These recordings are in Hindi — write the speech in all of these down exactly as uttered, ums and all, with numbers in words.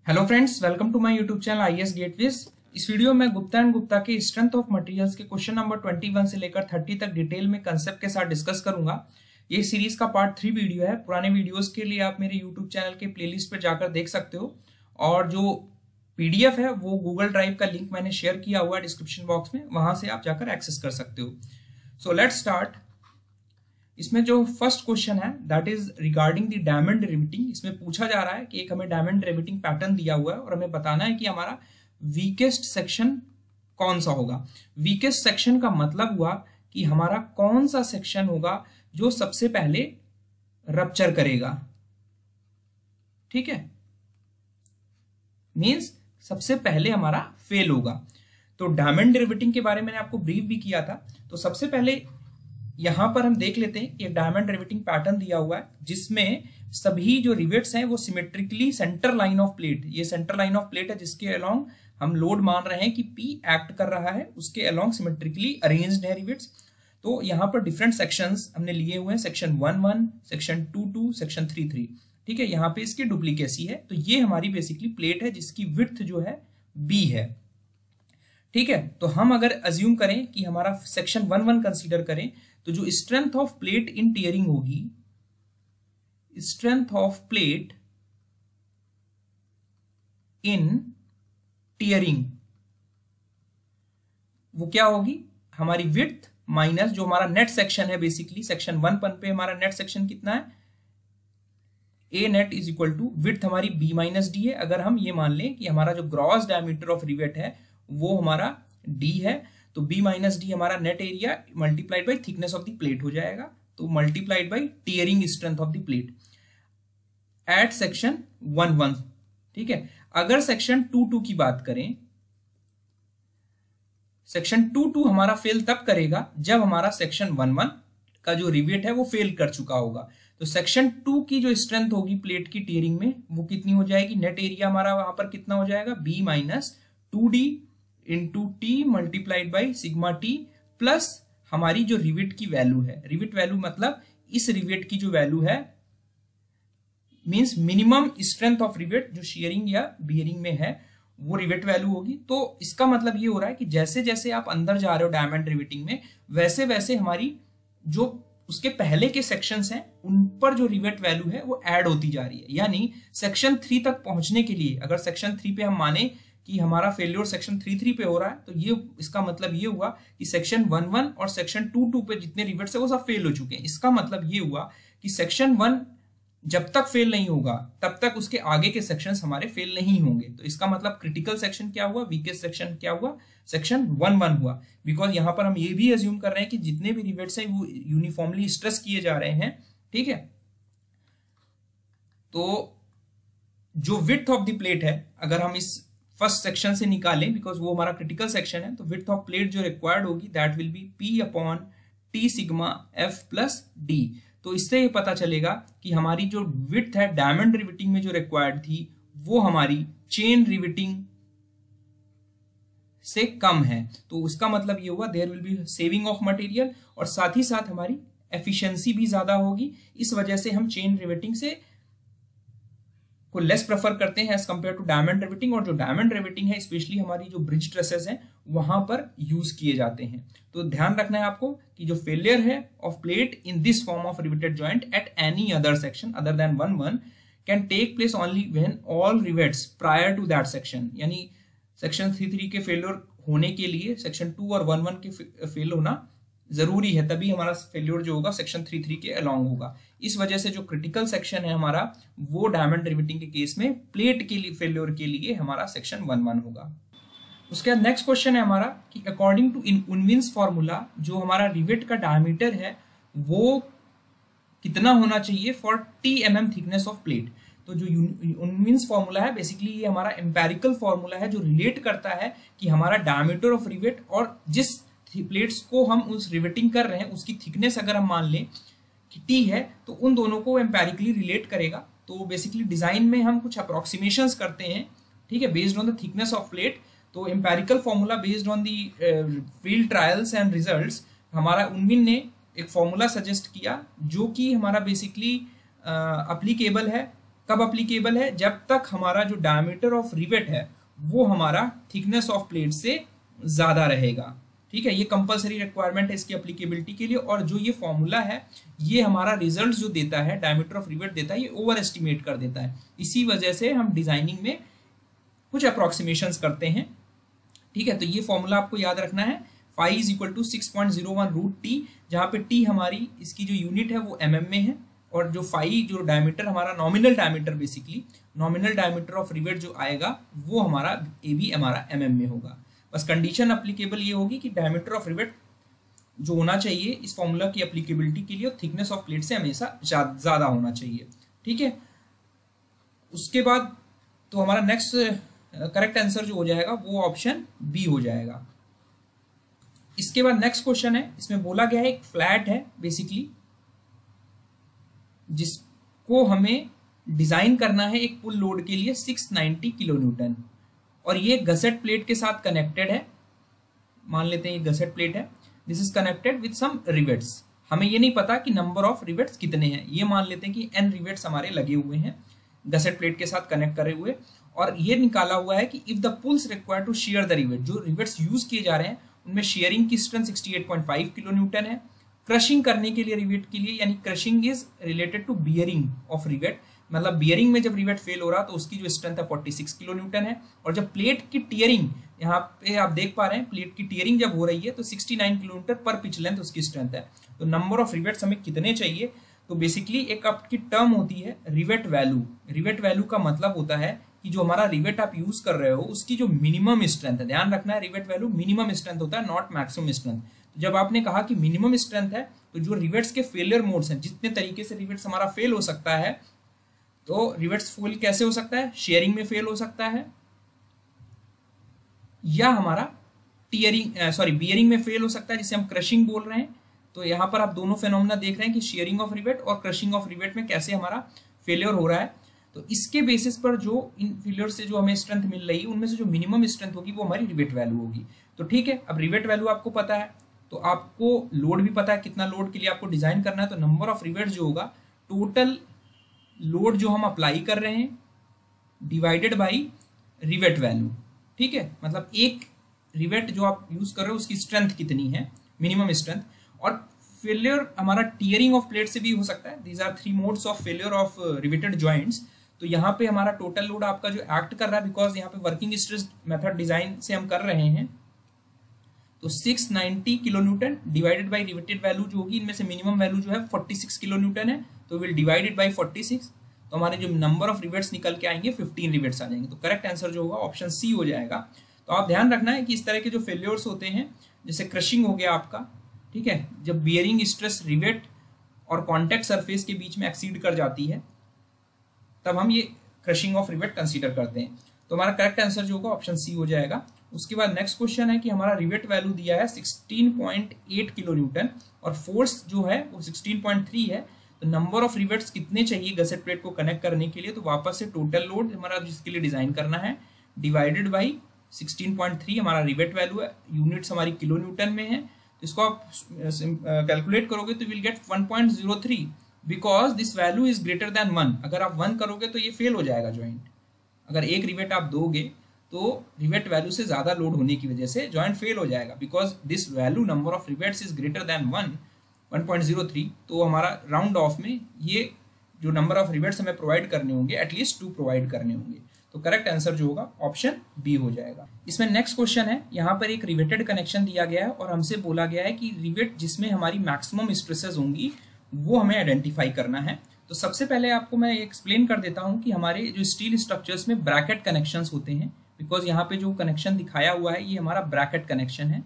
Hello friends, welcome to my YouTube channel I S gateways. इस वीडियो में गुप्ता एंड गुप्ता के स्ट्रेंथ ऑफ मटेरियल्स के क्वेश्चन नंबर इक्कीस से लेकर तीस तक डिटेल में कंसेप्ट के साथ डिस्कस करूंगा। ये सीरीज का पार्ट थ्री वीडियो है। पुराने वीडियोस के लिए आप मेरे यूट्यूब चैनल के प्लेलिस्ट पर जाकर देख सकते हो, और जो पीडीएफ है वो गूगल ड्राइव का लिंक मैंने शेयर किया हुआ है डिस्क्रिप्शन बॉक्स में, वहां से आप जाकर एक्सेस कर सकते हो। So let's start. इसमें जो फर्स्ट क्वेश्चन है that is regarding the diamond riveting. इसमें पूछा जा रहा है कि एक हमें डायमंड रिवेटिंग पैटर्न दिया हुआ है और हमें बताना है कि हमारा वीकेस्ट सेक्शन कौन सा होगा। वीकेस्ट सेक्शन का मतलब हुआ कि हमारा कौन सा सेक्शन होगा जो सबसे पहले रप्चर करेगा। ठीक है, मींस सबसे पहले हमारा फेल होगा। तो डायमंड रिवेटिंग के बारे में मैंने आपको ब्रीफ भी किया था। तो सबसे पहले यहां पर हम देख लेते हैं कि एक डायमंड रिवेटिंग पैटर्न दिया हुआ है जिसमें सभी जो रिवेट्स हैं वो symmetrically centre line of plate, ये सेंटर लाइन ऑफ प्लेट है जिसके अलोंग हम लोड मान रहे हैं कि P एक्ट कर रहा है, उसके अलोंग सिमेट्रिकली अरेंज्ड है रिवेट्स। तो यहां पर डिफरेंट सेक्शंस हमने लिए हुए हैं, section one one, section two two, section three three. ठीक है, यहाँ पे इसकी डुप्लीकेसी है। तो ये हमारी बेसिकली प्लेट है जिसकी विड्थ जो है B है। ठीक है, तो हम अगर अज्यूम करें कि हमारा सेक्शन वन वन कंसीडर करें तो जो strength of plate in tearing होगी, strength of plate in tearing वो क्या होगी, हमारी विड्थ माइनस जो हमारा नेट सेक्शन है। बेसिकली सेक्शन वन वन पे हमारा नेट सेक्शन कितना है, A net is equal to width हमारी बी माइनस डी है। अगर हम ये मान लें कि हमारा जो ग्रॉस डायमीटर ऑफ रिवेट है वो हमारा डी है, तो b माइनस डी हमारा net area multiplied by thickness of the plate हो जाएगा। तो multiplied by tearing strength of the plate at section one one. ठीक है, अगर सेक्शन टू टू की बात करें, सेक्शन टू टू हमारा फेल तब करेगा जब हमारा सेक्शन वन वन का जो रिवेट है वो फेल कर चुका होगा। तो सेक्शन टू की जो स्ट्रेंथ होगी प्लेट की टीयरिंग में वो कितनी हो जाएगी, नेट एरिया हमारा वहां पर कितना हो जाएगा, b minus two D into T multiplied by sigma T plus हमारी जो रिवेट की वैल्यू है। रिवेट वैल्यू मतलब इस रिवेट की जो वैल्यू है means minimum strength of rivet जो शेयरिंग या बियरिंग में है वो रिवेट वैल्यू होगी। तो इसका मतलब ये हो रहा है कि जैसे जैसे आप अंदर जा रहे हो डायमंड रिवेटिंग में, वैसे वैसे हमारी जो उसके पहले के सेक्शंस हैं उन पर जो रिवेट वैल्यू है वो ऐड होती जा रही है। यानी सेक्शन थ्री तक पहुंचने के लिए अगर सेक्शन थ्री पे हम माने कि हमारा फेल्योर सेक्शन थ्री थ्री पे हो रहा है, तो ये इसका मतलब ये हुआ कि सेक्शन वन वन और सेक्शन टू टू पे जितने रिवेट्स है वो सब फेल हो चुके हैं। इसका मतलब ये हुआ कि सेक्शन वन जब तक फेल नहीं होगा तब तक उसके आगे के सेक्शंस हमारे फेल नहीं होंगे। तो इसका मतलब क्रिटिकल सेक्शन क्या हुआ, वीकेस्ट सेक्शन क्या हुआ, सेक्शन वन वन हुआ। बिकॉज यहां पर हम ये भी अज्यूम कर रहे हैं कि जितने भी रिवेट्स हैं वो यूनिफॉर्मली स्ट्रेस किए जा रहे हैं। ठीक है, तो जो विड्थ ऑफ द प्लेट है अगर हम इस फर्स्ट सेक्शन से निकालें, बिकॉज वो हमारा क्रिटिकल सेक्शन है, तो विड्थ ऑफ प्लेट जो रिक्वायर्ड होगी that will be P upon T sigma F plus D. तो इससे ये पता चलेगा कि हमारी जो विड्थ है डायमंड रिवेटिंग में जो रिक्वायर्ड थी वो हमारी चेन रिवेटिंग से कम है। तो उसका मतलब ये हुआ there will be saving of material, और साथ ही साथ हमारी एफिशिएंसी भी ज्यादा होगी। इस वजह से हम चेन रिवेटिंग से को लेस प्रेफर करते हैं as compare to diamond riveting. और जो डायमंड रिवेटिंग है स्पेशली हमारी जो ब्रिज ट्रेसेस हैं वहां पर यूज किए जाते हैं। तो ध्यान रखना है आपको कि जो फेलियर है of plate in this form of riveted joint at any other section other than one one can take place only when all rivets prior to that section. यानी सेक्शन थ्री थ्री के फेलियर होने के लिए सेक्शन टू और वन वन के फेल होना जरूरी है, तभी हमारा फेल्योर जो होगा सेक्शन थ्री थ्री के अलोंग होगा। इस वजह से जो क्रिटिकल सेक्शन है हमारा वो डायमंड रिवेटिंग के केस में प्लेट के लिए फेल्योर के लिए हमारा सेक्शन वन वन होगा। उसके बाद नेक्स्ट क्वेश्चन है हमारा कि according to in Unwin's formula जो हमारा रिवेट का डायमीटर है वो कितना होना चाहिए for T M M thickness of plate. तो जो उनविन्स फॉर्मूला है बेसिकली ये हमारा एम्पेरिकल फॉर्मूला है जो रिलेट करता है कि हमारा डायमीटर ऑफ रिवेट और जिस प्लेट्स को हम उस रिवेटिंग कर रहे हैं उसकी थिकनेस अगर हम मान लें कि टी है तो उन दोनों को एम्पेरिकली रिलेट करेगा। तो बेसिकली डिजाइन में हम कुछ अप्रोक्सीमेशंस करते हैं, ठीक है, based on the thickness of plate. तो empirical formula based on the field trials and results हमारा उनविन ने एक फॉर्मूला सजेस्ट किया जो कि हमारा बेसिकली अप्लीकेबल है कब अप्लीकेबल है? जब तक हमारा जो डायमीटर ऑफ रिवेट है वो हमारा थिकनेस ऑफ प्लेट से ज्यादा रहेगा। ठीक है, ये कंपलसरी रिक्वायरमेंट है इसकी अप्लीकेबिलिटी के लिए। और जो ये फॉर्मूला है ये हमारा रिजल्ट जो देता है, डायमीटर ऑफ रिवेट देता है, ये ओवर एस्टिमेट कर देता है। इसी वजह से हम डिजाइनिंग में कुछ अप्रोक्सीमेशंस करते हैं। ठीक है, तो ये फॉर्मूला आपको याद रखना है, phi is equal to six point zero one root T, जहाँ पे टी हमारी इसकी जो यूनिट है वो एम एम में है, और जो फाई जो डायमीटर हमारा nominal diameter, basically nominal diameter of rivet जो आएगा वो हमारा ए भी हमारा एम एम में होगा। बस कंडीशन अप्लीकेबल ये होगी कि डायमीटर ऑफ रिवेट जो होना चाहिए इस फॉर्मूला की अप्लीकेबिलिटी के लिए थिकनेस ऑफ प्लेट से हमेशा ज्यादा होना चाहिए। ठीक है, उसके बाद तो हमारा नेक्स्ट करेक्ट आंसर जो हो जाएगा वो ऑप्शन बी हो जाएगा। इसके बाद नेक्स्ट क्वेश्चन है, इसमें बोला गया है एक फ्लैट है बेसिकली जिसको हमें डिजाइन करना है एक पुल लोड के लिए सिक्स नाइंटी किलो न्यूटन, और ये गसेट प्लेट के साथ कनेक्टेड है। मान लेते हैं ये गसेट प्लेट है, this is connected with some rivets. हमें ये नहीं पता कि नंबर ऑफ रिवेट्स कितने हैं, ये मान लेते हैं कि एन रिवेट्स हमारे लगे हुए हैं गसेट प्लेट के साथ कनेक्ट करे हुए, और ये निकाला हुआ है कि if the pulls require to shear the rivet, जो रिवेट्स यूज किए जा रहे हैं उनमें शेयरिंग की strength sixty eight point five kilo newton है। क्रशिंग करने के लिए रिवेट के लिए, यानी crushing is related to bearing of rivet, मतलब बियरिंग में जब रिवेट फेल हो रहा तो उसकी जो स्ट्रेंथ है फोर्टी सिक्स किलो न्यूटन है। और जब प्लेट की टियरिंग, यहाँ पे आप देख पा रहे हैं प्लेट की टियरिंग जब हो रही है तो सिक्सटी नाइन किलो न्यूटन पर पिच लेंथ उसकी स्ट्रेंथ है। तो नंबर ऑफ रिवेट्स हमें कितने चाहिए? तो बेसिकली एक आपकी टर्म होती है रिवेट वैल्यू। रिवेट वैल्यू का मतलब होता है कि जो हमारा रिवेट आप यूज कर रहे हो उसकी जो मिनिमम स्ट्रेंथ है, ध्यान रखना है रिवेट वैल्यू मिनिमम स्ट्रेंथ होता है, नॉट मैक्सिमम स्ट्रेंथ। तो जब आपने कहा कि मिनिमम स्ट्रेंथ है तो जो रिवेट्स के फेलियर मोड्स हैं, जितने तरीके से रिवेट्स हमारा फेल हो सकता है, तो रिवेट्स फेल कैसे हो सकता है? शेयरिंग में फेल हो सकता है, या हमारा टियरिंग सॉरी बियरिंग में फेल हो सकता है, जिसे हम क्रशिंग बोल रहे हैं। तो यहाँ पर आप दोनों फेनोमेना देख रहे हैं कि शेयरिंग ऑफ रिवेट और क्रशिंग ऑफ रिवेट में कैसे हमारा फेलियर हो रहा है। तो इसके बेसिस पर जो इन फेलियर से जो हमें स्ट्रेंथ मिल रही है उनमें से जो मिनिमम स्ट्रेंथ होगी वो हमारी रिवेट वैल्यू होगी। तो ठीक है, अब रिवेट वैल्यू आपको पता है तो आपको लोड भी पता है कितना लोड के लिए आपको डिजाइन करना है। तो नंबर ऑफ रिवेट जो होगा, टोटल लोड जो हम अप्लाई कर रहे हैं डिवाइडेड बाई रिवेट वैल्यू। ठीक है, मतलब एक रिवेट जो आप यूज कर रहे हो उसकी स्ट्रेंथ कितनी है, मिनिमम स्ट्रेंथ। और फेलियर हमारा टियरिंग ऑफ प्लेट से भी हो सकता है। These are three modes of failure of riveted joints. तो यहाँ पे हमारा टोटल लोड आपका जो एक्ट कर रहा है, बिकॉज यहाँ पे वर्किंग स्ट्रेस मेथड डिजाइन से हम कर रहे हैं, तो six ninety kilo newton divided by riveted value जो होगी, इनमें से मिनिमम वैल्यू जो है फोर्टी सिक्स किलो न्यूटन है, तो will divided by forty six, तो हमारे जो नंबर ऑफ रिवेट्स निकल के आएंगे फिफ्टीन रिवेट्स आ जाएंगे। तो करेक्ट आंसर जो होगा ऑप्शन सी हो जाएगा। तो आप ध्यान रखना है कि इस तरह के जो फेलियर्स होते हैं, जैसे क्रशिंग हो गया आपका, ठीक है, जब बियरिंग स्ट्रेस रिवेट और कॉन्टैक्ट सरफेस के बीच में एक्सीड कर जाती है तब हम ये क्रशिंग ऑफ रिवेट कंसीडर करते हैं। तो हमारा करेक्ट आंसर जो होगा ऑप्शन सी हो जाएगा। उसके बाद नेक्स्ट क्वेश्चन है कि हमारा रिवेट वैल्यू दिया है sixteen point eight kilo newton और फोर्स जो है वो सिक्सटीन पॉइंट थ्री है। तो नंबर ऑफ रिवेट्स कितने चाहिए गसेट प्लेट को कनेक्ट करने के लिए? तो वापस से टोटल लोड हमारा जिसके लिए डिजाइन करना है divided by sixteen point three हमारा रिवेट वैल्यू है, यूनिट्स हमारी किलो न्यूटन में है। तो इसको आप कैलकुलेट करोगे तो will get one point zero three because this value is greater than one. अगर आप वन करोगे तो ये फेल हो जाएगा जॉइंट। अगर एक रिवेट आप दोगे तो रिवेट वैल्यू से ज्यादा लोड होने की वजह से जॉइंट फेल हो जाएगा, because this value number of rivets is greater than one one point zero three. तो हमारा राउंड ऑफ में ये जो नंबर ऑफ रिवेट्स हमें प्रोवाइड करने होंगे एटलीस्ट टू प्रोवाइड करने होंगे। तो करेक्ट आंसर जो होगा ऑप्शन बी हो जाएगा। इसमें नेक्स्ट क्वेश्चन है, यहाँ पर एक रिवेटेड कनेक्शन दिया गया है और हमसे बोला गया है कि रिवेट जिसमें हमारी मैक्सिमम स्ट्रेसेस होंगी वो हमें आइडेंटिफाई करना है। तो सबसे पहले आपको मैं एक्सप्लेन कर देता हूँ कि हमारे जो स्टील स्ट्रक्चर्स में ब्रैकेट कनेक्शंस होते हैं, बिकॉज यहाँ पे जो कनेक्शन दिखाया हुआ है ये हमारा ब्रैकेट कनेक्शन है।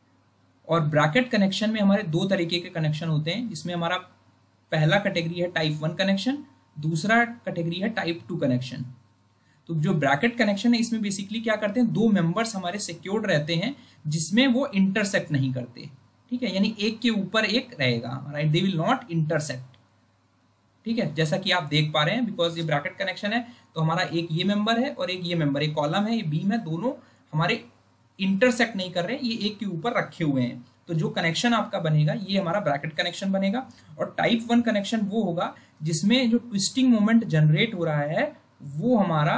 और ब्रैकेट कनेक्शन में हमारे दो तरीके के कनेक्शन होते हैं, जिसमें हमारा पहला कैटेगरी है टाइप वन कनेक्शन, दूसरा कैटेगरी है टाइप टू कनेक्शन। तो जो ब्रैकेट कनेक्शन है इसमें बेसिकली क्या करते हैं, दो मेंबर्स हमारे सिक्योर्ड रहते हैं जिसमें वो इंटरसेक्ट नहीं करते। ठीक है, यानी एक के ऊपर एक रहेगा हमारा, दे विल नॉट इंटरसेक्ट। ठीक है, जैसा कि आप देख पा रहे हैं, बिकॉज ये ब्रैकेट कनेक्शन है तो हमारा एक ये मेंबर है और एक ये मेंबर, एक कॉलम है, ये बीम है, दोनों हमारे इंटरसेक्ट नहीं कर रहे हैं, ये एक के ऊपर रखे हुए हैं। तो जो कनेक्शन आपका बनेगा ये हमारा ब्रैकेट कनेक्शन बनेगा। और टाइप वन कनेक्शन वो होगा जिसमें जो ट्विस्टिंग मोमेंट जनरेट हो रहा है वो हमारा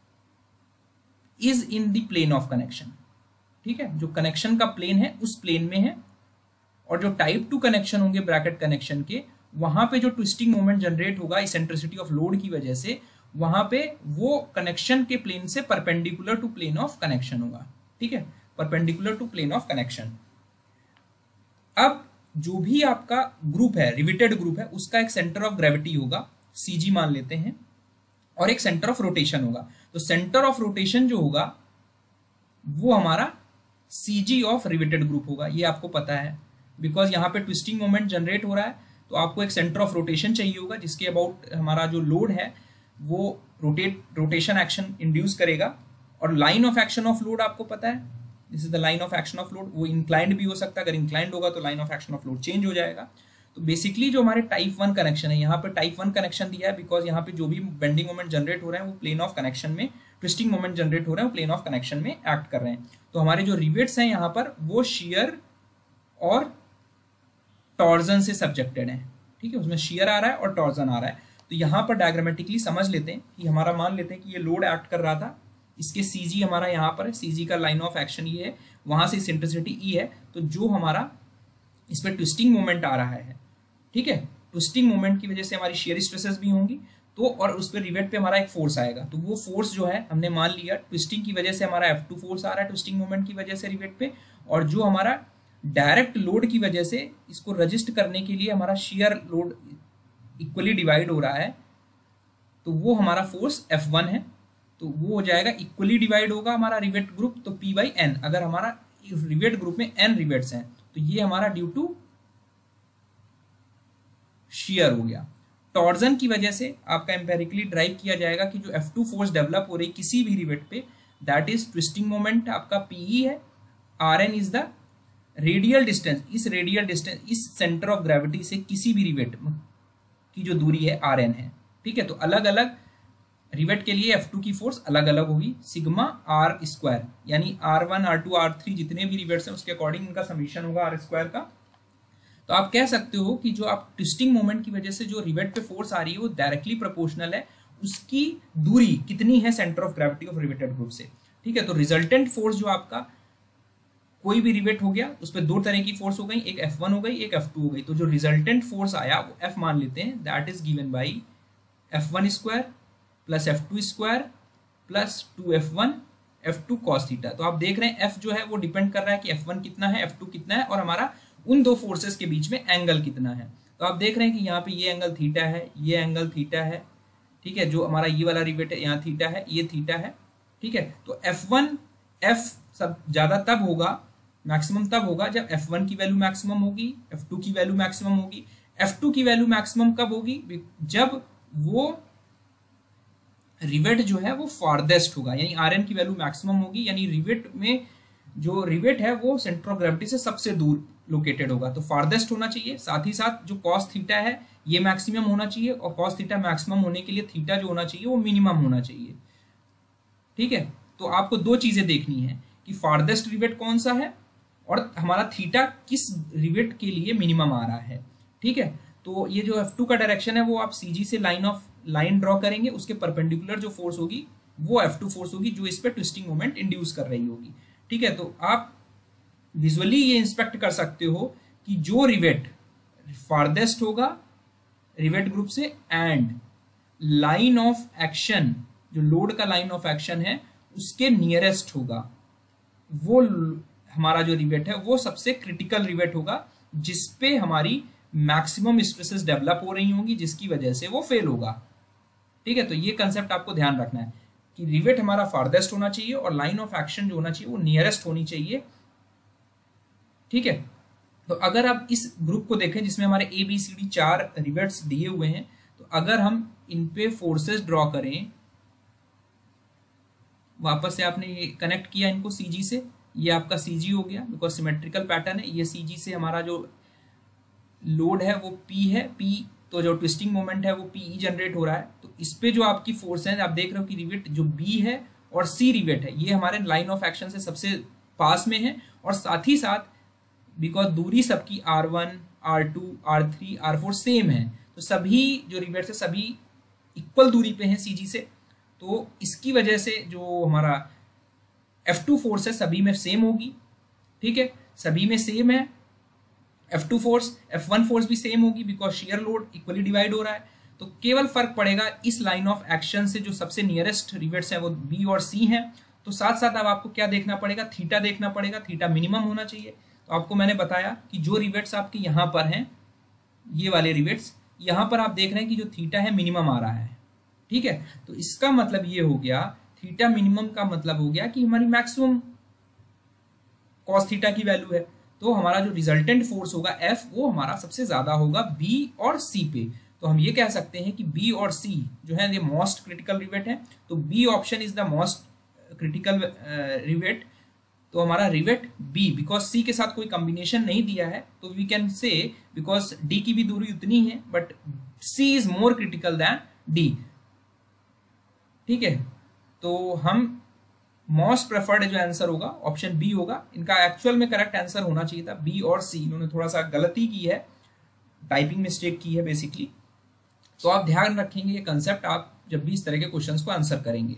is in the plane of connection. ठीक है, जो कनेक्शन का प्लेन है उस प्लेन में है, और जो टाइप टू कनेक्शन होंगे ब्रैकेट कनेक्शन के, वहां पे जो ट्विस्टिंग मोमेंट जनरेट होगा इसेंट्रिसिटी ऑफ लोड की वजह से, वहां पे वो कनेक्शन के प्लेन से perpendicular to plane of connection होगा। ठीक है, perpendicular to plane of connection. अब जो भी आपका ग्रुप है, रिवेटेड ग्रुप है, उसका एक सेंटर ऑफ ग्रेविटी होगा, सीजी मान लेते हैं, और एक सेंटर ऑफ रोटेशन होगा। तो सेंटर ऑफ रोटेशन जो होगा वो हमारा सीजी ऑफ रिवेटेड ग्रुप होगा, ये आपको पता है, बिकॉज यहाँ पे ट्विस्टिंग मोमेंट जनरेट हो रहा है, तो आपको एक सेंटर ऑफ रोटेशन चाहिए होगा जिसके अबाउट हमारा जो लोड है वो रोटेट रोटेशन एक्शन इंड्यूस करेगा। और line of action of load आपको पता है, this is the line of action of load. वो इंक्लाइंड भी हो सकता है, अगर इंक्लाइंड होगा तो line of action of load change हो जाएगा। तो बेसिकली जो हमारे टाइप वन कनेक्शन है, यहाँ पे टाइप वन कनेक्शन दिया है बिकॉज यहाँ पे जो भी बेंडिंग मोमेंट जनरेट हो रहे हैं वो प्लेन ऑफ कनेक्शन में, ट्विस्टिंग मोमेंट जनरेट हो रहे हैं वो प्लेन ऑफ कनेक्शन में एक्ट कर रहे हैं। तो हमारे जो रिवेट्स हैं यहाँ पर वो शियर और टॉर्जन से सब्जेक्टेड है। ठीक है, उसमें शियर आ रहा है और टॉर्जन आ रहा है। तो यहाँ पर डायग्रामेटिकली समझ लेते हैं कि हमारा मान लेते हैं कि ये लोड एक्ट कर रहा था, इसके सीजी हमारा यहाँ पर है, सीजी का लाइन ऑफ एक्शन ये है, वहां से इसेंट्रिसिटी ई है। तो जो हमारा इस पर ट्विस्टिंग मोमेंट आ रहा है, ठीक है, ट्विस्टिंग मोमेंट की वजह से हमारी शेयर स्ट्रेसेस भी होंगी, तो और उस पर रिवेट पे हमारा एक फोर्स आएगा। तो वो फोर्स जो है हमने मान लिया ट्विस्टिंग की वजह से हमारा एफ टू फोर्स आ रहा है ट्विस्टिंग मोमेंट की वजह से रिवेट पे, और जो हमारा डायरेक्ट लोड की वजह से इसको रजिस्ट करने के लिए हमारा शेयर लोड इक्वली डिवाइड हो रहा है, तो वो हमारा फोर्स एफ वन है। तो वो हो जाएगा इक्वली डिवाइड होगा हमारा रिवेट ग्रुप, तो पी बाई एन। अगर हमारा रिवेट ग्रुप में एन रिवेट्स हैं तो ये हमारा ड्यू टू शियर हो गया। टॉर्जन की वजह से आपका एम्पेरिकली ड्राइव किया जाएगा कि जो एफ टू फोर्स डेवलप हो रही किसी भी रिवेट पे, दैट इज ट्विस्टिंग मोमेंट आपका पीई है, R N is the radial distance, इस रेडियल डिस्टेंस इस सेंटर ऑफ ग्रेविटी से किसी भी रिवेट की जो दूरी है आर एन है। ठीक है, तो अलग अलग रिवेट के लिए एफ टू की फोर्स अलग अलग होगी, सिग्मा आर स्क्वायर, यानी R one R two R three जितने भी रिवेट्स हैं उसके अकॉर्डिंग इनका समीशन होगा आर स्क्वायर का। तो आप कह सकते हो कि जो आप ट्विस्टिंग मोमेंट की वजह से जो रिवेट पे फोर्स आ रही है वो डायरेक्टली प्रोपोर्शनल है उसकी दूरी कितनी है centre of gravity of riveted group से। ठीक है, तो रिजल्टेंट फोर्स जो आपका कोई भी रिवेट हो गया उस पर दो तरह की फोर्स हो गई, एक एफ वन हो गई एक एफ टू हो गई। तो जो रिजल्टेंट फोर्स आया वो एफ मान लेते हैं, that is given by F one square plus F two square plus two F one F two cos theta. तो आप देख रहे हैं एफ जो है वो डिपेंड कर रहा है कि एफ वन कितना है, एफ टू कितना है, और हमारा उन दो फोर्सेस के बीच में एंगल कितना है। तो आप देख रहे हैं कि यहाँ पे ये एंगल थीटा है, ये एंगल थीटा है। ठीक है, जो हमारा ये वाला रिवेट है यहाँ थीटा है, ये थीटा है। ठीक है, तो एफ वन एफ सब ज्यादा तब होगा, मैक्सिमम तब होगा जब एफ वन की वैल्यू मैक्सिमम होगी, एफ टू की वैल्यू मैक्सिमम होगी। एफ टू की वैल्यू मैक्सिमम कब होगी? जब वो रिवेट जो है वो फारदेस्ट होगा, यानी आर एन की वैल्यू मैक्सिमम होगी, यानी रिवेट में जो रिवेट है वो सेंटर ऑफ ग्रेविटी से सबसे दूर लोकेटेड होगा, तो फारदेस्ट होना चाहिए। साथ ही साथ जो कॉस थीटा है ये मैक्सिमम होना चाहिए, और कॉस थीटा मैक्सिमम होने के लिए थीटा जो होना चाहिए वो मिनिमम होना चाहिए। ठीक है, तो आपको दो चीजें देखनी है कि फारदेस्ट रिवेट कौन सा है और हमारा थीटा किस रिवेट के लिए मिनिमम आ रहा है। ठीक है, तो ये जो एफ टू का डायरेक्शन है वो आप सीजी से लाइन ऑफ लाइन ड्रॉ करेंगे, उसके परपेंडिकुलर जो फोर्स होगी वो एफ टू फोर्स होगी जो इस पे ट्विस्टिंग मोमेंट इंड्यूस कर रही होगी। ठीक है, तो आप विजुअली ये इंस्पेक्ट कर सकते हो कि जो रिवेट फारदेस्ट होगा रिवेट ग्रुप से एंड लाइन ऑफ एक्शन, जो लोड का लाइन ऑफ एक्शन है उसके नियरेस्ट होगा, वो हमारा जो रिवेट है वो सबसे क्रिटिकल रिवेट होगा जिसपे हमारी मैक्सिमम स्ट्रेसेस डेवलप हो रही होंगी, जिसकी वजह से वो फेल होगा। ठीक है, तो ये कंसेप्ट आपको ध्यान रखना है कि रिवेट हमारा फारदेस्ट होना चाहिए और लाइन ऑफ एक्शन जो होना चाहिए वो नियरेस्ट होनी चाहिए। ठीक है, तो अगर आप इस ग्रुप को देखें जिसमें हमारे ए बी सी डी चार रिवेट्स दिए हुए हैं, तो अगर हम इन पे फोर्सेस ड्रॉ करें, वापस से आपने ये कनेक्ट किया इनको सीजी से, ये आपका सीजी हो गया बिकॉज सिमेट्रिकल पैटर्न है। ये सीजी से हमारा जो लोड है वो पी है, पी तो जो ट्विस्टिंग मोमेंट है वो पीई जनरेट हो रहा है। तो इस पे जो आपकी फोर्स है आप देख रहे हो कि रिवेट जो बी है और सी रिवेट है ये हमारे लाइन ऑफ एक्शन से सबसे पास में है, और साथ ही साथ बिकॉज दूरी सबकी R one R two R three R four same है, तो तो सभी जो रिवेट्स है सभी इक्वल दूरी पे हैं सीजी से, तो इसकी वजह से जो हमारा एफ टू फोर्स है सभी में सेम होगी। ठीक है, सभी में सेम है F two force, F one force भी सेम होगी because shear load equally divide हो रहा है। तो केवल फर्क पड़ेगा इस लाइन ऑफ एक्शन से, जो सबसे नियरेस्ट रिवेट्स है वो बी और सी हैं। तो साथ साथ अब आपको क्या देखना पड़ेगा, थीटा देखना पड़ेगा, थीटा मिनिमम होना चाहिए। तो आपको मैंने बताया कि जो रिवेट्स आपके यहाँ पर हैं, ये वाले रिवेट्स, यहाँ पर आप देख रहे हैं कि जो थीटा है मिनिमम आ रहा है। ठीक है, तो इसका मतलब ये हो गया, थीटा मिनिमम का मतलब हो गया कि हमारी मैक्सिमम कॉस थीटा की वैल्यू है। तो हमारा जो रिजल्टेंट फोर्स होगा एफ, वो हमारा सबसे ज्यादा होगा बी और सी पे। तो हम ये कह सकते हैं कि बी और सी जो है ये मोस्ट क्रिटिकल रिवेट है। तो B option is the most critical rivet. तो हमारा रिवेट बी, बिकॉज सी के साथ कोई कॉम्बिनेशन नहीं दिया है, तो we can say because D की भी दूरी उतनी है, but C is more critical than D. ठीक है, तो हम मोस्ट प्रेफर्ड जो आंसर होगा ऑप्शन बी होगा। इनका एक्चुअल में करेक्ट आंसर होना चाहिए था बी और सी, इन्होंने थोड़ा सा गलती की है, टाइपिंग मिस्टेक की है बेसिकली। तो आप ध्यान रखेंगे ये कंसेप्ट आप जब भी इस तरह के क्वेश्चंस को आंसर करेंगे।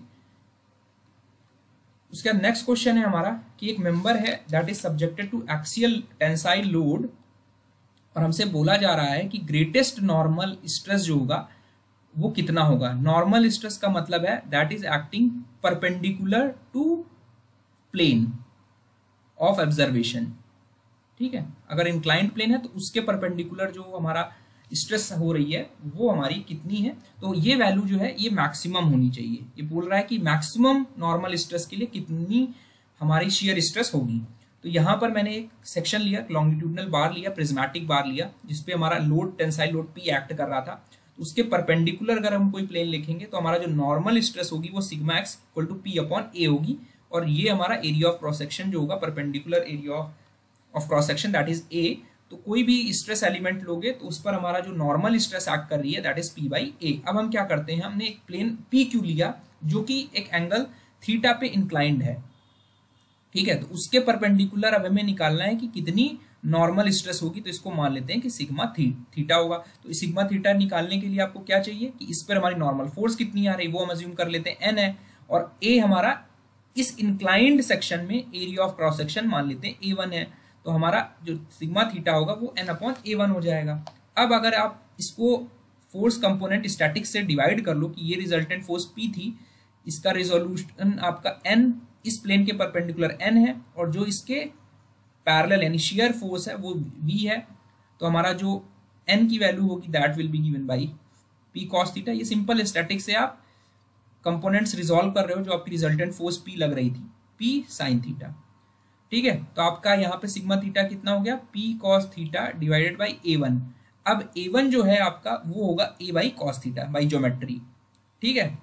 उसका नेक्स्ट क्वेश्चन है हमारा कि एक मेंबर है that is subjected to axial tensile load, और हमसे बोला जा रहा है कि ग्रेटेस्ट नॉर्मल स्ट्रेस जो होगा वो कितना होगा। नॉर्मल स्ट्रेस का मतलब है that is acting perpendicular to plane of observation. ठीक है, अगर इंक्लाइंड प्लेन है तो उसके परपेंडिकुलर जो हमारा स्ट्रेस हो रही है वो हमारी कितनी है। तो ये वैल्यू जो है ये मैक्सिमम होनी चाहिए। ये बोल रहा है कि मैक्सिमम नॉर्मल स्ट्रेस के लिए कितनी हमारी शियर स्ट्रेस होगी। तो यहाँ पर मैंने एक सेक्शन लिया, लॉन्गिट्यूडनल बार लिया, प्रिज्मेटिक बार लिया, जिसपे हमारा load tensile load P act कर रहा था। तो उसके परपेंडिकुलर अगर हम कोई प्लेन लिखेंगे तो हमारा जो नॉर्मल स्ट्रेस होगी वो sigma x equal to P upon A होगी, और ये हमारा एरिया ऑफ क्रॉस सेक्शन जो होगा, perpendicular area of cross section that is A. तो कोई भी स्ट्रेस एलिमेंट लोगे तो उस पर हमारा जो नॉर्मल स्ट्रेस एक्ट कर रही है that is P by A. अब हम क्या करते हैं, हमने एक प्लेन पी क्यू लिया जो कि एक एंगल थीटा पे इंक्लाइंड है। ठीक है, तो उसके परपेंडिकुलर अब हमें निकालना है कि कितनी नॉर्मल स्ट्रेस होगी। तो इसको मान लेते हैं कि सिग्मा थी थीटा होगा। तो सिग्मा थीटा निकालने के लिए आपको क्या चाहिए कि इस पर हमारी नॉर्मल फोर्स कितनी आ रही है वो हम अज्यूम कर लेते हैं एन है, और ए हमारा इस इंक्लाइंड सेक्शन में एरिया ऑफ क्रॉस सेक्शन मान लेते हैं ए वन है। तो हमारा जो सिग्मा थीटा होगा वो एन अपॉन ए वन हो जाएगा। अब अगर आप इसको फोर्स कंपोनेंट स्टैटिक से डिवाइड कर लो कि ये रिजल्टेंट फोर्स पी थी, इसका रिजोल्यूशन आपका एन इस प्लेन के परपेंडिकुलर एन है, और जो इसके पैरेलल यानी शियर फोर्स है वो वी है। तो हमारा जो एन की वैल्यू होगी that will be given by P cos theta. ये सिंपल स्टैटिक से आप कंपोनेंट्स रिजॉल्व कर रहे हो, जो आपकी रिजल्टेंट फोर्स पी लग रही थी, पी साइन थीटा। ठीक है, तो आपका यहाँ पे सिग्मा थीटा कितना हो गया, P cos theta divided by A one. अब ए वन जो है आपका वो होगा A by cos theta by geometry. ठीक है,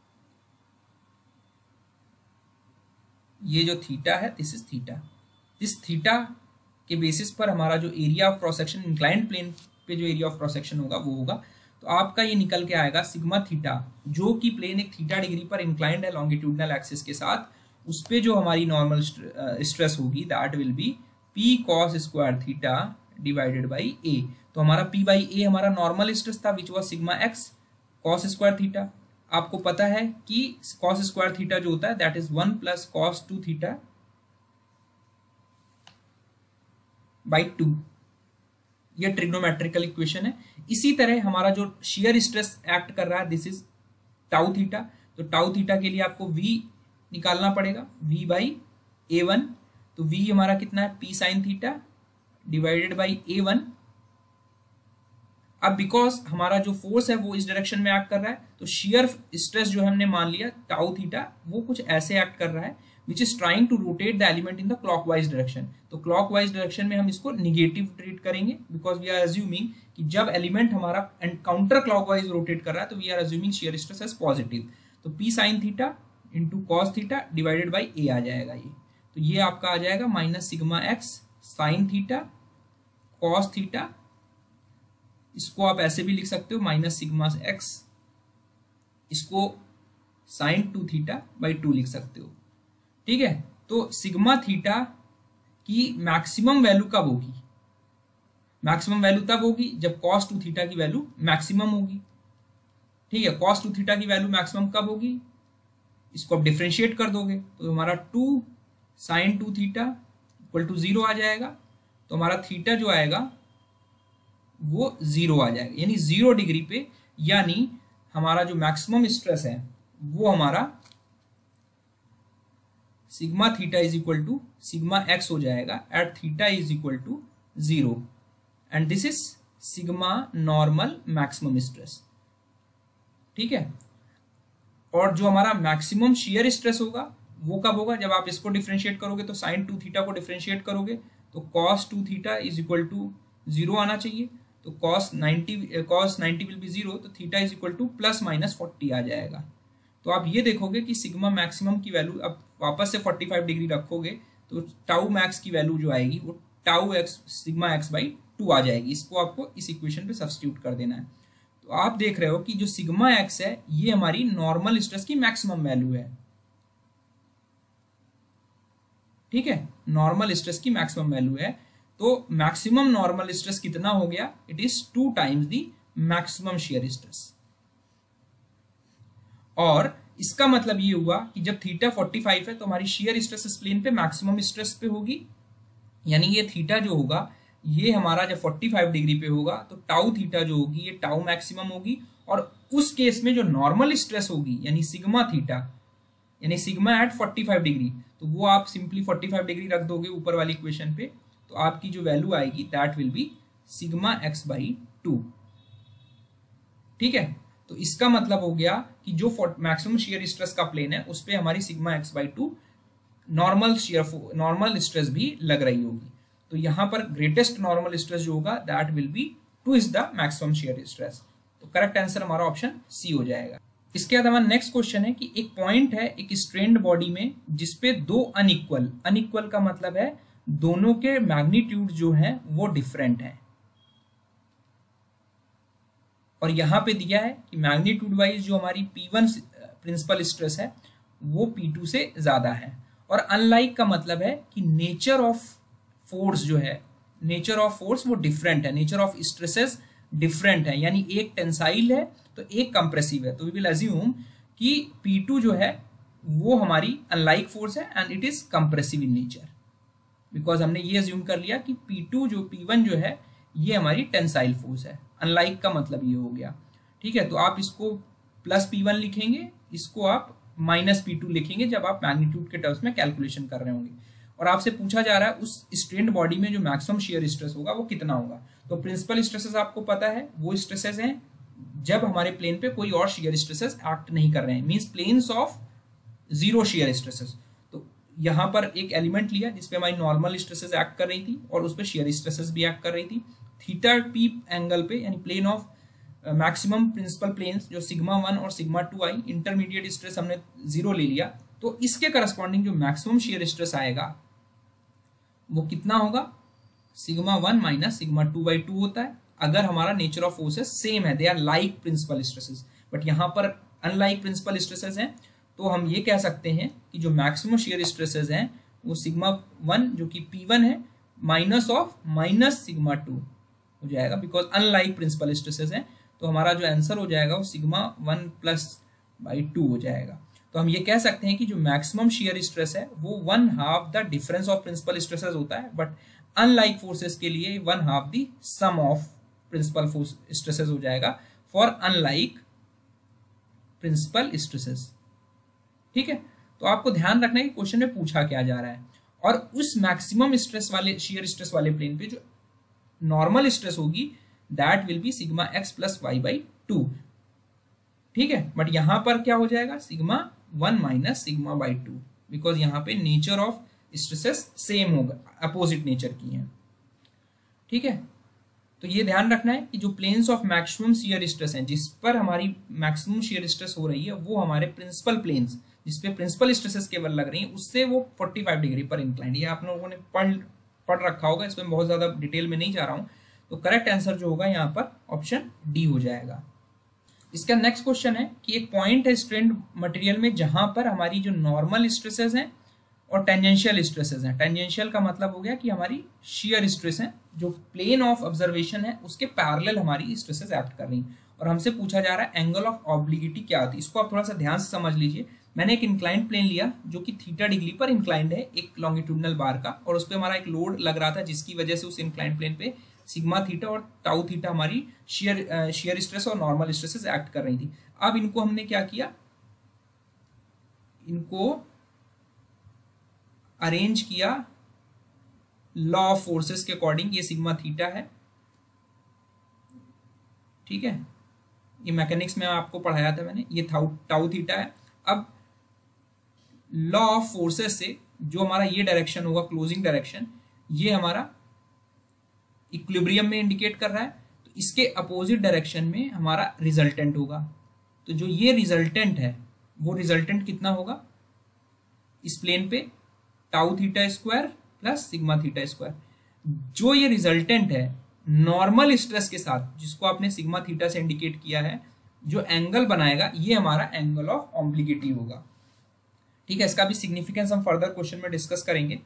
ये जो थीटा है दिस इज थीटा। इस थीटा के बेसिस पर हमारा जो area of cross section inclined plane पे जो एरिया ऑफ क्रॉस सेक्शन होगा वो होगा। तो आपका ये निकल के आएगा सिग्मा थीटा, जो कि प्लेन एक थीटा डिग्री पर इंक्लाइंड है लॉन्गिट्यूडनल एक्सिस के साथ, उस पे जो हमारी नॉर्मल स्ट्रेस होगी that will be P cos square theta divided by A. तो हमारा पी बाई ए हमारा नॉर्मल स्ट्रेस था which was sigma x cos square theta. आपको पता है कि कॉस स्क्वायर थीटा जो होता है that is one plus cos two theta by two. ये ट्रिग्नोमेट्रिकल इक्वेशन है। इसी तरह हमारा जो शियर स्ट्रेस एक्ट कर रहा है दिस इज टाउ थीटा। तो टाउ थीटा के लिए आपको v निकालना पड़ेगा, v बाई ए वन। तो v हमारा कितना है, p sine theta divided by A one. अब बिकॉज हमारा जो फोर्स है वो इस डायरेक्शन में एक्ट कर रहा है, तो शियर स्ट्रेस जो हमने मान लिया टाउ थीटा वो कुछ ऐसे एक्ट कर रहा है which is trying to rotate the element in the clockwise direction. तो क्लॉकवाइज डायरेक्शन में हम इसको निगेटिव ट्रीट करेंगे बिकॉज वी आर अज्यूमिंग कि जब एलिमेंट हमारा काउंटर क्लॉकवाइज रोटेट कर रहा है तो we are assuming shear stress as positive. तो p sine theta into cos theta divided by A आ जाएगा ये। तो ये आपका आ जाएगा minus sigma x sine theta cos theta. इसको आप ऐसे भी लिख सकते हो माइनस सिग्मा एक्स, इसको sine two theta by two लिख सकते हो। ठीक है, तो सिग्मा थीटा की मैक्सिमम वैल्यू कब होगी, मैक्सिमम वैल्यू तब होगी जब कॉस टू थीटा की वैल्यू मैक्सिमम होगी। ठीक है, कॉस टू थीटा की वैल्यू मैक्सिमम कब होगी, इसको आप डिफरेंशिएट कर दोगे तो हमारा two sine two theta equal to zero आ जाएगा। तो हमारा थीटा जो आएगा वो जीरो आ जाएगा, यानी जीरो डिग्री पे, यानी हमारा जो मैक्सिमम स्ट्रेस है वो हमारा sigma theta is equal to sigma x हो जाएगा at theta is equal to zero, and this is sigma normal maximum stress. ठीक है, और जो हमारा मैक्सिमम शियर स्ट्रेस होगा वो कब होगा, जब आप इसको डिफरेंशिएट करोगे तो साइन टू थीटा को डिफरेंशिएट करोगे तो cos two theta is equal to zero आना चाहिए। तो cos ninety cos ninety will be zero, तो theta is equal to plus minus forty आ जाएगा। तो आप ये देखोगे कि सिग्मा मैक्सिमम की वैल्यू अब वापस से फोर्टी फाइव डिग्री रखोगे तो टाउ मैक्स की वैल्यू जो आएगी वो tau x sigma x by two आ जाएगी। इसको आपको इस इक्वेशन पे सब्स्टिट्यूट कर देना है। तो आप देख रहे हो कि जो सिग्मा एक्स है ये हमारी नॉर्मल स्ट्रेस की मैक्सिमम वैल्यू है। ठीक है, नॉर्मल स्ट्रेस की मैक्सिमम वैल्यू है। तो मैक्सिमम नॉर्मल स्ट्रेस कितना हो गया, it is two times the maximum shear stress. और इसका मतलब ये हुआ कि जब थीटा फोर्टी फाइव है तो हमारी शियर स्ट्रेस इस प्लेन पे मैक्सिमम स्ट्रेस पे होगी, यानी ये थीटा जो होगा ये हमारा जब फोर्टी फाइव डिग्री पे होगा तो टाउ थीटा जो होगी ये टाउ मैक्सिमम होगी। और उस केस में जो नॉर्मल स्ट्रेस होगी यानी सिग्मा थीटा यानी sigma at forty five degree, तो वो आप सिंपली फोर्टी फाइव डिग्री रख दोगे ऊपर वाली इक्वेशन पे, तो आपकी जो वैल्यू आएगी that will be sigma x by two. ठीक है, तो इसका मतलब हो गया कि जो मैक्सिमम शियर स्ट्रेस का प्लेन है उस पर हमारी sigma x by two normal shear normal stress भी लग रही होगी। तो यहां पर ग्रेटेस्ट नॉर्मल स्ट्रेस जो होगा that will be two is the maximum shear stress. तो करेक्ट आंसर हमारा ऑप्शन सी हो जाएगा। इसके बाद हमारा नेक्स्ट क्वेश्चन है कि एक पॉइंट है एक स्ट्रेन्ड बॉडी में जिसपे दो अनइक्वल अनइक्वल का मतलब है दोनों के मैग्नीट्यूड जो है वो डिफरेंट है, और यहां पे दिया है कि मैग्नीट्यूड वाइज जो हमारी पी वन प्रिंसिपल स्ट्रेस है वो पी टू से ज्यादा है। और अनलाइक का मतलब है कि नेचर ऑफ फोर्स जो है नेचर ऑफ फोर्स वो डिफरेंट है, नेचर ऑफ स्ट्रेसेस डिफरेंट है, यानी एक टेंसाइल है तो एक कंप्रेसिव है। तो वी विल अज्यूम कि पी टू जो है वो हमारी अनलाइक फोर्स है and it is compressive in nature, because हमने ये अज्यूम कर लिया कि पी टू जो पी वन जो है ये हमारी टेंसाइल फोर्स है। अनलाइक का मतलब ये हो गया। ठीक है, तो आप इसको प्लस पी वन लिखेंगे, इसको आप माइनस पी टू लिखेंगे जब आप मैग्नीट्यूड के टर्म्स में कैलकुलेशन कर रहे होंगे। और आपसे पूछा जा रहा है उस स्ट्रेन्ड बॉडी में जो मैक्सिमम शियर स्ट्रेस होगा वो कितना होगा। तो प्रिंसिपल स्ट्रेसेस आपको पता है वो स्ट्रेसेस हैं जब हमारे प्लेन पे कोई और शियर स्ट्रेसेस एक्ट नहीं कर रहे हैं, means planes of zero shear stresses. तो यहाँ पर एक एलिमेंट लिया जिसपे हमारी नॉर्मल स्ट्रेसेस एक्ट कर रही थी और उस पर शियर स्ट्रेसेस भी एक्ट कर रही थी। थीटा पी एंगल पे यानी plane of maximum principal planes जो सिग्मा वन और सिग्मा टू आई, इंटरमीडिएट स्ट्रेस हमने जीरो ले लिया, तो इसके करस्पॉन्डिंग जो मैक्सिमम शियर स्ट्रेस आएगा वो कितना होगा, sigma one minus sigma two by two होता है अगर हमारा नेचर ऑफ फोर्सेस सेम है, they are like principal stresses. But यहाँ पर अनलाइक प्रिंसिपल स्ट्रेसेस हैं, तो हम ये कह सकते हैं कि जो मैक्सिमम शियर स्ट्रेसेस हैं वो सिग्मा वन जो कि पी वन है minus of minus sigma two हो जाएगा, बिकॉज अनलाइक प्रिंसिपल स्ट्रेसेस हैं। तो हमारा जो आंसर हो जाएगा वो sigma one plus by two हो जाएगा। तो हम ये कह सकते हैं कि जो मैक्सिमम शियर स्ट्रेस है वो one half the difference of principal stresses होता है, बट अनलाइक फोर्सेस के लिए one half the sum of principal force stresses हो जाएगा फॉर अनलाइक प्रिंसिपल स्ट्रेसेस। ठीक है, तो आपको ध्यान रखना है कि क्वेश्चन में पूछा क्या जा रहा है, और उस मैक्सिमम स्ट्रेस वाले शियर स्ट्रेस वाले प्लेन पे जो नॉर्मल स्ट्रेस होगी that will be sigma x plus y by two. ठीक है, बट यहां पर क्या हो जाएगा, sigma one minus sigma by two, because यहाँ पे नेचर ऑफ स्ट्रेसेस सेम होगा, अपोजिट नेचर की हैं। ठीक है, तो ये ध्यान रखना है कि जो planes of maximum shear stress हैं जिस पर हमारी मैक्सिमम शियर स्ट्रेस हो रही है वो हमारे प्रिंसिपल प्लेन्स जिसपे प्रिंसिपल स्ट्रेसेस केवल लग रही हैं उससे वो फोर्टी फाइव डिग्री पर इंक्लाइंड। ये आप लोगों ने पढ़ पढ़ रखा होगा, इसमें बहुत ज्यादा डिटेल में नहीं जा रहा हूं। तो करेक्ट आंसर जो होगा यहाँ पर ऑप्शन डी हो जाएगा। इसका नेक्स्ट क्वेश्चन है कि एक पॉइंट है स्ट्रेन्ड मटेरियल में जहां पर हमारी जो नॉर्मल स्ट्रेसेस हैं और टेंजेंशियल स्ट्रेसेस हैं। टेंजेंशियल का मतलब हो गया कि हमारी शियर स्ट्रेस है जो प्लेन ऑफ ऑब्जर्वेशन है उसके पैरेलल हमारी स्ट्रेसेस एक्ट कर रही हैं। और हमसे पूछा जा रहा है एंगल ऑफ ऑब्लिगिटी क्या होती है। इसको आप थोड़ा सा ध्यान से समझ लीजिए। मैंने एक इंक्लाइंड प्लेन लिया जो कि थीटा डिग्री पर इंक्लाइंड है एक लॉन्गिट्यूडनल बार का, और उस पर हमारा एक लोड लग रहा था जिसकी वजह से उस इंक्लाइंड प्लेन पे सिग्मा थीटा और टाउ थीटा हमारी शेयर शेयर स्ट्रेस और नॉर्मल स्ट्रेसेस एक्ट कर रही थी। अब इनको हमने क्या किया, इनको अरेंज किया लॉ ऑफ फोर्सेस के अकॉर्डिंग। ये सिग्मा थीटा है, ठीक है, ये मैकेनिक्स में आपको पढ़ाया था मैंने, ये टाउ थीटा है। अब लॉ ऑफ फोर्सेस से जो हमारा ये डायरेक्शन होगा क्लोजिंग डायरेक्शन, ये हमारा इक्विलिब्रियम में इंडिकेट कर रहा है, तो इसके अपोजिट डायरेक्शन में हमारा रिजल्टेंट होगा। तो जो ये रिजल्टेंट है वो रिजल्टेंट कितना होगा इस प्लेन पे, tau theta square plus sigma theta square. जो ये रिजल्टेंट है नॉर्मल स्ट्रेस के साथ, जिसको आपने सिग्मा थीटा से इंडिकेट किया है, जो एंगल बनाएगा ये हमारा एंगल ऑफ ऑब्लिगिटी होगा। ठीक है, इसका भी सिग्निफिकेंस हम फर्दर क्वेश्चन में डिस्कस करेंगे।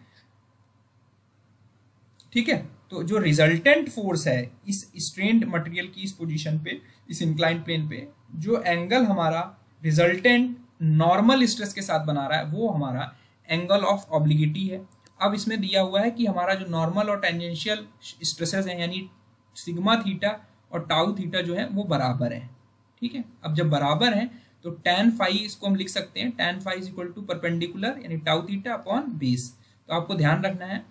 ठीक है, तो जो रिजल्टेंट फोर्स है इस स्ट्रेन्ड मटेरियल की इस पोजीशन पे, इस इंक्लाइंड प्लेन पे, जो एंगल हमारा रिजल्टेंट नॉर्मल स्ट्रेस के साथ बना रहा है वो हमारा एंगल ऑफ ऑब्लिगिटी है। अब इसमें दिया हुआ है कि हमारा जो नॉर्मल और टेंजेंशियल स्ट्रेसेस हैं यानी सिग्मा थीटा और टाउ थीटा जो है वो बराबर है। ठीक है, अब जब बराबर है तो tan फाई इसको हम लिख सकते हैं, tan phi is equal to perpendicular यानी टाउ थीटा अपॉन बेस। तो आपको ध्यान रखना है,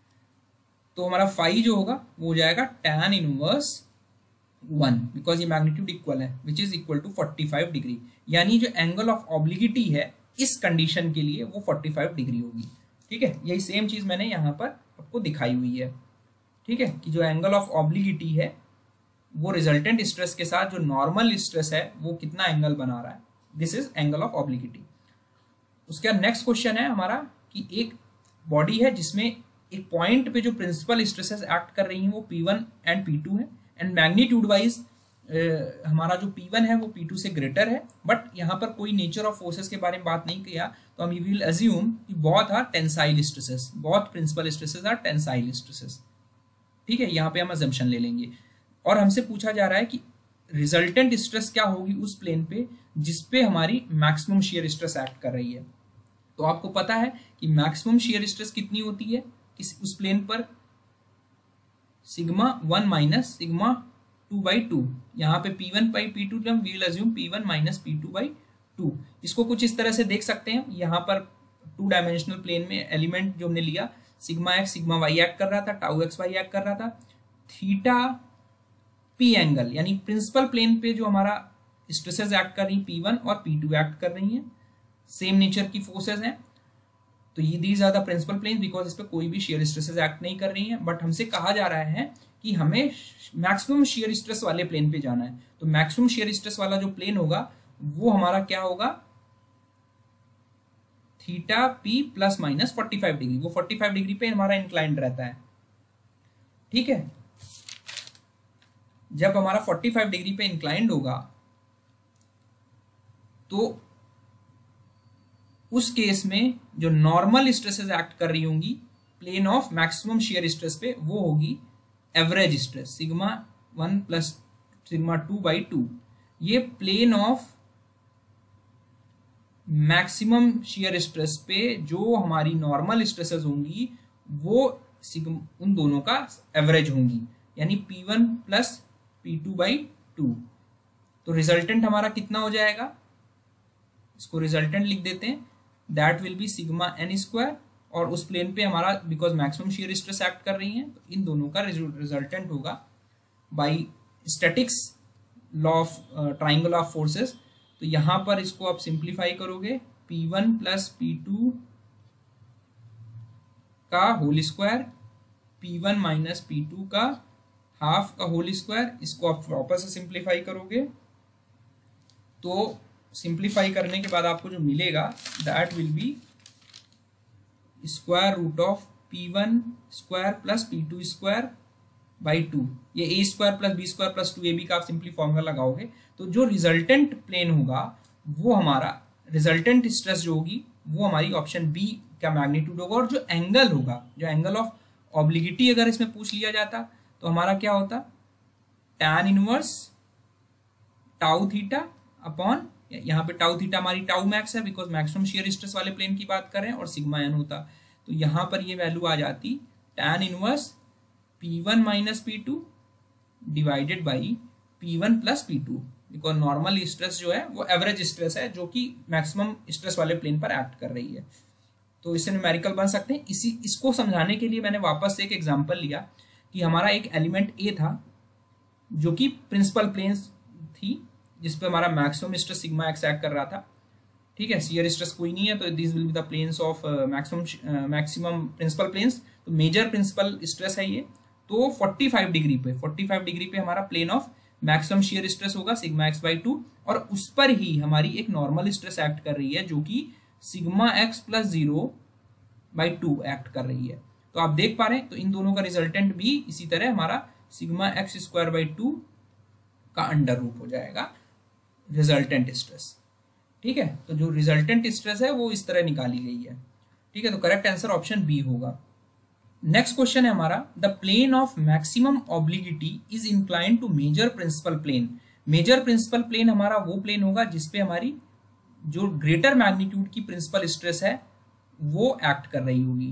तो हमारा फाई जो होगा वो हो जाएगा tan इनवर्स वन, बिकॉज ये मैग्नीट्यूड इक्वल है, which is equal to forty five degree. यानी जो एंगल ऑफ ऑब्लिगिटी है इस कंडीशन के लिए वो फोर्टी फाइव डिग्री होगी। ठीक है, यही सेम चीज मैंने यहाँ पर आपको दिखाई हुई है। ठीक है, कि जो एंगल ऑफ ऑब्लिगिटी है वो रिजल्टेंट स्ट्रेस के साथ जो नॉर्मल स्ट्रेस है वो कितना एंगल बना रहा है, this is angle of obliquity. उसके बाद नेक्स्ट क्वेश्चन है हमारा कि एक बॉडी है जिसमें एक पॉइंट पे जो प्रिंसिपल स्ट्रेसेस एक्ट कर रही हैं वो P one and P two है, एंड मैग्नीट्यूड वाइज हमारा जो पी वन है वो पी टू से ग्रेटर है। बट यहाँ पर कोई नेचर ऑफ फोर्सेस के बारे में बात नहीं किया, तो हम विल अज्यूम कि both are tensile stresses, both principal stresses are tensile stresses. ठीक है, यहाँ पे हम अजम्पशन ले लेंगे। और हमसे पूछा जा रहा है कि रिजल्टेंट स्ट्रेस क्या होगी उस प्लेन पे जिसपे हमारी मैक्सिमम शियर स्ट्रेस एक्ट कर रही है। तो आपको पता है कि मैक्सिमम शियर स्ट्रेस कितनी होती है किस उस प्लेन पर, sigma one minus sigma two by two. यहाँ पे P one by P two we will assume P one minus P two by two. इसको कुछ इस तरह से देख सकते हैं, यहाँ पर टू डायमेंशनल प्लेन में एलिमेंट जो हमने लिया, sigma x sigma y act कर रहा था, टाउ एक्स वाई एक्ट कर रहा था, थीटा पी एंगल यानी प्रिंसिपल प्लेन पे जो हमारा स्ट्रेसेस एक्ट कर रही पी वन और पी टू एक्ट कर रही हैं, सेम नेचर की फोर्सेस हैं। तो ये these are the principal plane because इस पे कोई भी शेयर स्ट्रेसेस एक्ट नहीं कर रही हैं। बट हमसे कहा जा रहा है कि हमें मैक्सिमम शेयर स्ट्रेस वाले प्लेन पे जाना है। तो मैक्सिमम शेयर स्ट्रेस वाला जो प्लेन होगा वो हमारा क्या होगा, theta P plus minus forty five degree, वो फोर्टी फाइव डिग्री पे हमारा इंक्लाइंड रहता है। ठीक है, जब हमारा फोर्टी फाइव डिग्री पे इंक्लाइंड होगा तो उस केस में जो नॉर्मल स्ट्रेसेस एक्ट कर रही होंगी plane of maximum shear stress पे वो होगी average stress, sigma one plus sigma two by two. ये plane of maximum shear stress पे जो हमारी नॉर्मल स्ट्रेसेस होंगी वो सिग्मा उन दोनों का एवरेज होंगी, यानी P one plus P two by two. तो रिजल्टेंट हमारा कितना हो जाएगा, इसको रिजल्टेंट लिख देते हैं, that will be sigma N square. और उस प्लेन पे हमारा because maximum shear stress act कर रही है तो इन दोनों का रिजल्टेंट होगा by statics law of triangle of forces. तो यहां पर इसको आप सिंप्लीफाई करोगे, P one plus P two का whole square, P one minus P two का हाफ का होल स्क्वायर। इसको आप वापस से सिंप्लीफाई करोगे तो सिंप्लीफाई करने के बाद आपको जो मिलेगा that will be square root of P one square plus P two square by two. ये A square plus B square plus two A B का आप सिंपली फॉर्मूला लगाओगे तो जो रिजल्टेंट प्लेन होगा वो हमारा रिजल्टेंट स्ट्रेस जो होगी वो हमारी ऑप्शन बी का मैग्नीट्यूड होगा। और जो एंगल होगा, जो एंगल ऑफ ऑब्लिगिटी अगर इसमें पूछ लिया जाता तो हमारा क्या होता, tan inverse tau theta upon, यहाँ पे टाउ थीटा हमारी टाउ मैक्स है बिकॉज मैक्सिमम शियर स्ट्रेस वाले प्लेन की बात कर रहे हैं, और सिग्मा एन होता, तो यहाँ पर ये वैल्यू आ जाती tan inverse P one minus P two divided by P one plus P two, because normal stress जो है वो एवरेज स्ट्रेस है जो कि मैक्सिमम स्ट्रेस वाले प्लेन पर एक्ट कर रही है। तो इससे न्यूमेरिकल बन सकते हैं। इसी इसको समझाने के लिए मैंने वापस से एक एग्जांपल लिया कि हमारा एक एलिमेंट ए था जो कि प्रिंसिपल प्लेन थी जिस पे हमारा maximum stress sigma X act कर रहा था, ठीक है, शियर स्ट्रेस कोई नहीं है, तो this will be the planes of maximum maximum principal planes, तो मेजर प्रिंसिपल स्ट्रेस है ये, तो पैंतालीस डिग्री पे पैंतालीस डिग्री पे हमारा plane of maximum shear stress होगा सिग्मा एक्स बाई टू, और उस पर ही हमारी एक नॉर्मल स्ट्रेस एक्ट कर रही है जो कि sigma x plus zero by two act कर रही है। तो आप देख पा रहे हैं, तो इन दोनों का रिजल्टेंट भी इसी तरह हमारा sigma X square by two का अंडर रूट हो जाएगा रिजल्टेंट स्ट्रेस, ठीक है। तो जो रिजल्टेंट स्ट्रेस है वो इस तरह निकाली गई है, ठीक है। तो करेक्ट आंसर ऑप्शन बी होगा। नेक्स्ट क्वेश्चन है हमारा, the plane of maximum obliquity is inclined to major principal plane. Major principal plane हमारा वो प्लेन होगा जिसपे हमारी जो ग्रेटर मैग्नीट्यूड की प्रिंसिपल स्ट्रेस है वो एक्ट कर रही होगी,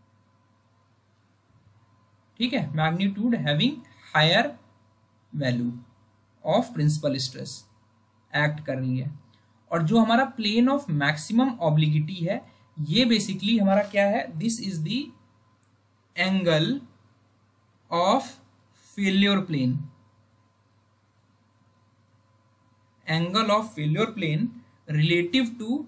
ठीक है, magnitude having higher value of principal stress act कर रही है। और जो हमारा प्लेन ऑफ मैक्सिमम ऑब्लिगिटी है ये बेसिकली हमारा क्या है, this is the angle of failure plane, angle of failure plane relative to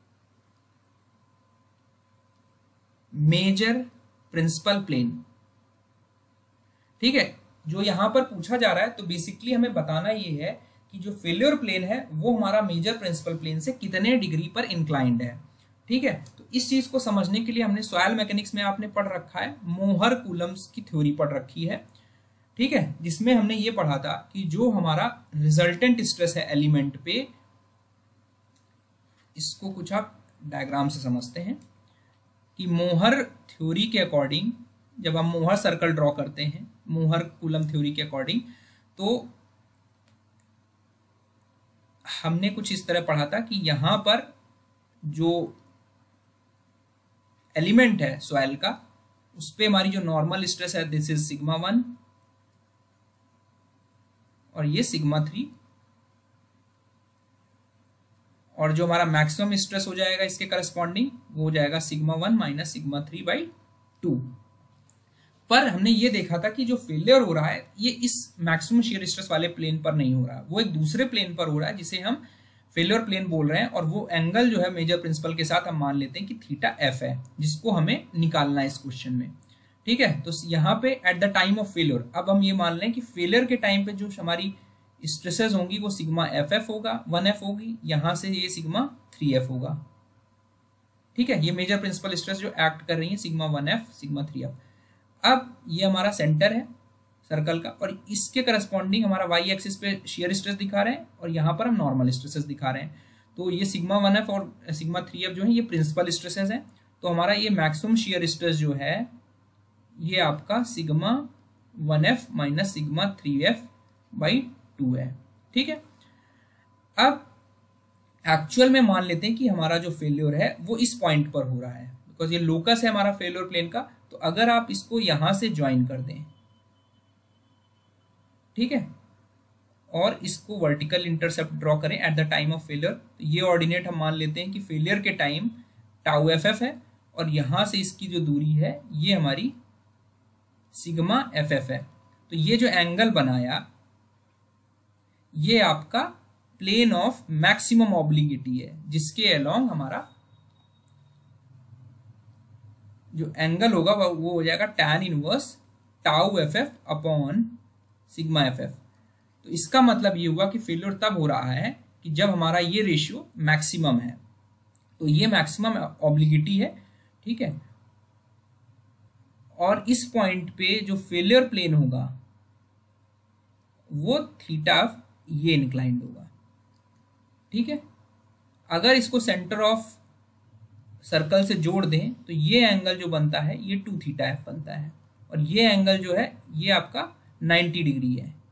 major principal plane, ठीक है। जो यहां पर पूछा जा रहा है तो बेसिकली हमें बताना ये है कि जो फेल्योर प्लेन है वो हमारा मेजर प्रिंसिपल प्लेन से कितने डिग्री पर इंक्लाइंड है, ठीक है। तो इस चीज को समझने के लिए हमने सॉइल मैकेनिक्स में आपने पढ़ रखा है, मोहर कूलम्स की थ्योरी पढ़ रखी है, ठीक है, जिसमें हमने ये पढ़ा था कि जो हमारा रिजल्टेंट स्ट्रेस है एलिमेंट पे, इसको कुछ आप डायग्राम से समझते हैं कि मोहर थ्योरी के अकॉर्डिंग जब हम मोहर सर्कल ड्रॉ करते हैं मोहर कूलम थ्योरी के अकॉर्डिंग, तो हमने कुछ इस तरह पढ़ा था कि यहां पर जो एलिमेंट है सॉइल का उस पे हमारी जो नॉर्मल स्ट्रेस है दिस इज सिग्मा वन और ये सिग्मा थ्री, और जो हमारा मैक्सिमम स्ट्रेस हो जाएगा इसके करस्पॉन्डिंग वो हो जाएगा sigma one minus sigma three by two. पर हमने ये देखा था कि जो फेलियर हो रहा है ये इस मैक्सिमम शियर स्ट्रेस वाले प्लेन पर नहीं हो रहा है, वो एक दूसरे प्लेन पर हो रहा है जिसे हम फेलियर प्लेन बोल रहे हैं, और वो एंगल जो है मेजर प्रिंसिपल के साथ हम मान लेते हैं कि थीटा एफ है, जिसको हमें निकालना है इस क्वेश्चन में, ठीक है। तो यहाँ पे at the time of failure, अब हम ये मान लें कि फेलियर के टाइम पे जो हमारी स्ट्रेसेस होंगी वो सिग्मा एफ एफ होगा, वन एफ होगी, यहां से ये सिग्मा थ्री एफ होगा, ठीक है। ये मेजर प्रिंसिपल स्ट्रेस जो एक्ट कर रही है sigma one F sigma three F. अब ये हमारा सेंटर है सर्कल का, और इसके करस्पॉन्डिंग हमारा वाई एक्सिस पे शियर स्ट्रेस दिखा रहे हैं और यहाँ पर हम नॉर्मल स्ट्रेसेस दिखा रहे हैं। तो ये सिग्मा वन एफ और सिग्मा थ्री एफ जो है ये प्रिंसिपल स्ट्रेसेस हैं। तो हमारा ये मैक्सिमम शियर स्ट्रेस जो है ये आपका sigma one F minus sigma three F by two है, ठीक है। अब एक्चुअल में मान लेते हैं कि हमारा जो फेल्योर है वो इस पॉइंट पर हो रहा है, बिकॉज ये लोकस है हमारा फेल्योर प्लेन का। तो अगर आप इसको यहां से ज्वाइन कर दें, ठीक है, और इसको वर्टिकल इंटरसेप्ट ड्रॉ करें at the time of failure, तो ये ऑर्डिनेट हम मान लेते हैं कि फेलियर के टाइम टाउ एफ एफ है, और यहां से इसकी जो दूरी है ये हमारी सिग्मा एफ एफ है। तो ये जो एंगल बनाया ये आपका प्लेन ऑफ मैक्सिमम ऑब्लिगिटी है, जिसके अलोंग हमारा जो एंगल होगा वो हो जाएगा tan inverse tau F F upon sigma F F. तो इसका मतलब ये हुआ कि फेल्योर तब हो रहा है कि जब हमारा ये रेशियो मैक्सिमम है। तो ये मैक्सिमम ऑब्लिगिटी है, ठीक है, और इस पॉइंट पे जो फेलियर प्लेन होगा वो थीटा ये इंक्लाइंड होगा, ठीक है। अगर इसको सेंटर ऑफ सर्कल से जोड़ दें तो ये एंगल जो बनता है ये टू थीटा एफ बनता है, और और ये एंगल जो है ये आपका नाइन्टी डिग्री है।